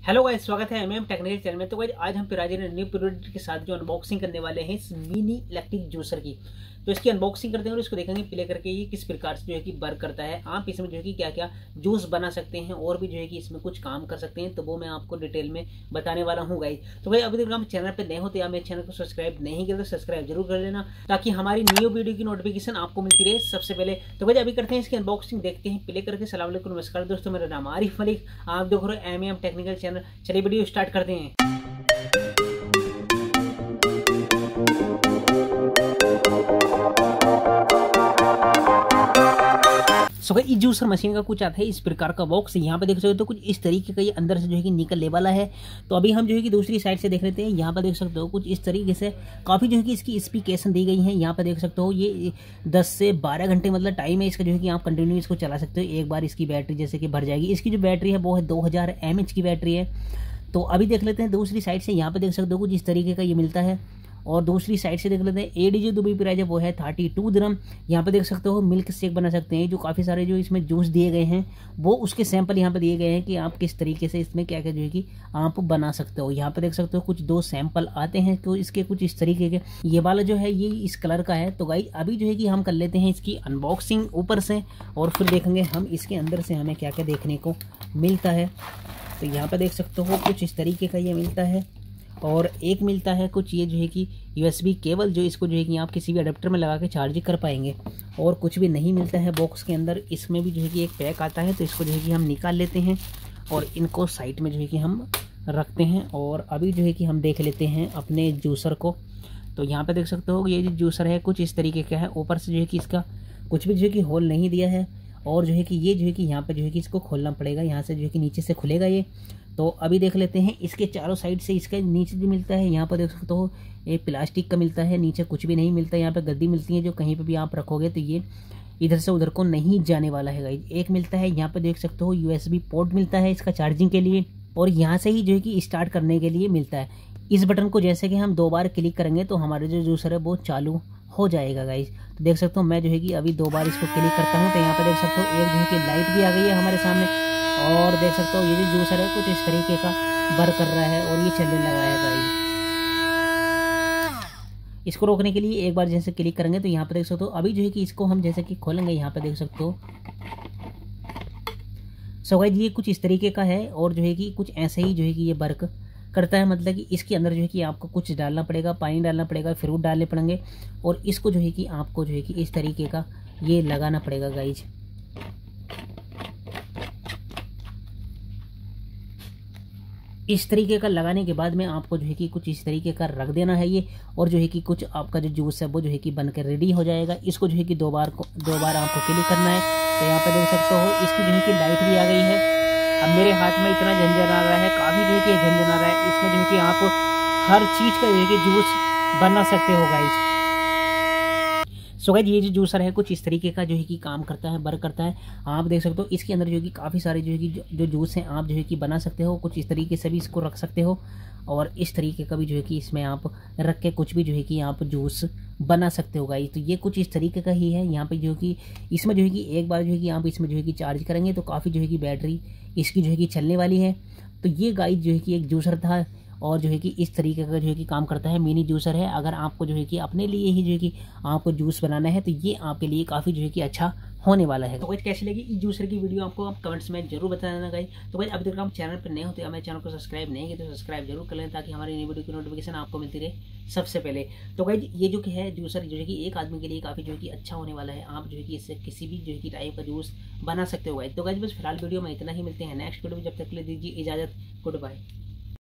Hello guys, स्वागत है MM technical channel में। तो गाइस आज हम फिर हाजिर हैं न्यू प्रोडक्ट के साथ जो अनबॉक्सिंग करने वाले हैं इस मिनी इलेक्ट्रिक जूसर की। तो इसकी अनबॉक्सिंग करते हैं और इसको देखेंगे प्ले करके ये किस प्रकार से जो है कि वर्क करता है। आप इसमें जो है कि क्या क्या जूस बना सकते हैं और भी जो है कि इसमें कुछ काम कर सकते हैं, तो वो मैं आपको डिटेल में बताने वाला हूँ गाइस। तो भाई अभी तक हम चैनल पर नए होते या मेरे चैनल को सब्सक्राइब नहीं किया तो सब्सक्राइब जरूर कर लेना, ताकि हमारी न्यू वीडियो की नोटिफिकेशन आपको मिलती रहे सबसे पहले। तो भाई अभी करते हैं इसकी अनबॉक्सिंग, देखते हैं प्ले करके। अस्सलाम वालेकुम, नमस्कार दोस्तों, मेरा नाम आरिफ मलिक, आप देख रहे हो एमएम टेक्निकल चैनल। चलिए वीडियो स्टार्ट करते हैं। सो भाई इस जूसर मशीन का कुछ आता है इस प्रकार का बॉक्स, यहाँ पे देख सकते हो तो कुछ इस तरीके का ये अंदर से जो है कि निकलने वाला है। तो अभी हम जो है कि दूसरी साइड से देख लेते हैं। यहाँ पर देख सकते हो कुछ इस तरीके से काफ़ी जो है कि इसकी स्पेसिफिकेशन दी गई है। यहाँ पर देख सकते हो ये 10 से 12 घंटे मतलब टाइम है इसका, जो है कि आप कंटिन्यू इसको चला सकते हो। एक बार इसकी बैटरी जैसे कि भर जाएगी। इसकी जो बैटरी है वो है 2000 mAh की बैटरी है। तो अभी देख लेते हैं दूसरी साइड से। यहाँ पर देख सकते हो कुछ इस तरीके का ये मिलता है। और दूसरी साइड से देख लेते हैं एडीजी दुबई प्राइस है वो है 32 दिरहम। यहाँ पे देख सकते हो मिल्क शेक बना सकते हैं। जो काफ़ी सारे जो इसमें जूस दिए गए हैं वो उसके सैंपल यहाँ पे दिए गए हैं कि आप किस तरीके से इसमें क्या क्या जो है कि आप बना सकते हो। यहाँ पे देख सकते हो कुछ 2 सैंपल आते हैं, तो इसके कुछ इस तरीके के। ये वाला जो है ये इस कलर का है। तो गाइस अभी जो है कि हम कर लेते हैं इसकी अनबॉक्सिंग ऊपर से, और फिर देखेंगे हम इसके अंदर से हमें क्या क्या देखने को मिलता है। तो यहाँ पर देख सकते हो कुछ इस तरीके का ये मिलता है। और एक मिलता है कुछ ये जो है कि USB केबल, जो इसको जो है कि आप किसी भी अडेप्टर में लगा के चार्ज कर पाएंगे। और कुछ भी नहीं मिलता है बॉक्स के अंदर। इसमें भी जो है कि एक पैक आता है, तो इसको जो है कि हम निकाल लेते हैं और इनको साइड में जो है कि हम रखते हैं। और अभी जो है कि हम देख लेते हैं अपने जूसर को। तो यहाँ पे देख सकते हो ये जो जूसर है कुछ इस तरीके का है। ऊपर से जो है कि इसका कुछ भी जो है कि होल नहीं दिया है। और जो है कि ये जो है कि यहाँ पे जो है कि इसको खोलना पड़ेगा, यहाँ से जो है कि नीचे से खुलेगा ये। तो अभी देख लेते हैं इसके चारों साइड से। इसके नीचे जो मिलता है यहाँ पर देख सकते हो ये प्लास्टिक का मिलता है, नीचे कुछ भी नहीं मिलता। यहाँ पे गद्दी मिलती है जो कहीं पे भी आप रखोगे तो ये इधर से उधर को नहीं जाने वाला है गाइस। एक मिलता है यहाँ पे देख सकते हो USB पोर्ट मिलता है इसका चार्जिंग के लिए, और यहाँ से ही जो है कि स्टार्ट करने के लिए मिलता है। इस बटन को जैसे कि हम 2 बार क्लिक करेंगे तो हमारे जो जूसर है वो चालू हो जाएगा गाइस। तो देख सकते हो मैं जो है कि अभी 2 बार इसको क्लिक करता हूँ तो यहाँ पे देख सकते हो एक जो है कि लाइट भी आ गई है हमारे सामने। और देख सकते हो ये जो जूसर है कुछ इस तरीके का वर्क कर रहा है और ये चलने लगा है गाइस। इसको रोकने के लिए एक बार जैसे क्लिक करेंगे तो यहाँ पे देख सकते हो अभी जो है कि इसको हम जैसे कि खोलेंगे, यहाँ पे देख सकते हो। सो गाइस ये कुछ इस तरीके का है और जो है कि कुछ ऐसे ही जो है कि ये वर्क करता है। मतलब कि इसके अंदर जो है कि आपको कुछ डालना पड़ेगा, पानी डालना पड़ेगा, फ्रूट डालने पड़ेंगे, और इसको जो है कि आपको जो है कि इस तरीके का ये लगाना पड़ेगा गाइज। इस तरीके का लगाने के बाद में आपको जो है कि कुछ इस तरीके का रख देना है ये, और जो है कि कुछ आपका जो जूस है वो जो है कि बनकर रेडी हो जाएगा। इसको जो है कि 2 बार आपको क्लिक करना है। तो यहाँ पर देख सकते हो इसकी जो है कि लाइट भी आ गई है। अब मेरे हाथ में इतना झंझन आ रहा है, काफ़ी जो है कि झंझन आ रहा है। इसमें जो है कि आप हर चीज़ का जो है कि जूस बना सकते हो गाइस। सो गाइस ये जो जूसर है कुछ इस तरीके का जो है कि काम करता है, वर्क करता है। आप देख सकते हो इसके अंदर जो है कि काफ़ी सारे जो है कि जो जूस हैं आप जो है कि बना सकते हो। कुछ इस तरीके से भी इसको रख सकते हो, और इस तरीके का भी जो है कि इसमें आप रख के कुछ भी जो है कि आप जूस बना सकते हो गाइस। तो ये कुछ इस तरीके का ही है। यहाँ पे जो है कि इसमें जो है कि एक बार जो है कि आप इसमें जो है कि चार्ज करेंगे तो काफ़ी जो है कि बैटरी इसकी जो है कि चलने वाली है। तो ये गाइस जो है कि एक जूसर था, और जो है कि इस तरीके का जो है कि काम करता है। मिनी जूसर है। अगर आपको जो है कि अपने लिए ही जो है कि आपको जूस बनाना है तो ये आपके लिए काफ़ी जो है कि अच्छा होने वाला है। तो गाइस कैसी लगी इस जूसर की वीडियो आपको आप कमेंट्स में जरूर बता देना गाइस। तो गाइस अभी तक हम चैनल पर नए होते हैं, हमारे चैनल को सब्सक्राइब नहीं किया तो सब्सक्राइब जरूर कर लें, ताकि हमारी नई वीडियो की नोटिफिकेशन आपको मिलती रहे सबसे पहले। तो गाइस ये जो कि है जूसर जो है कि एक आदमी के लिए काफ़ी जो है कि अच्छा होने वाला है। आप जो है कि इससे किसी भी जो है कि टाइप का जूस बना सकते हो गाइस। तो गाइस बस फिलहाल वीडियो में इतना ही, मिलते हैं नेक्स्ट वीडियो में। जब तक के लिए दीजिए इजाज़त, गुड बाय।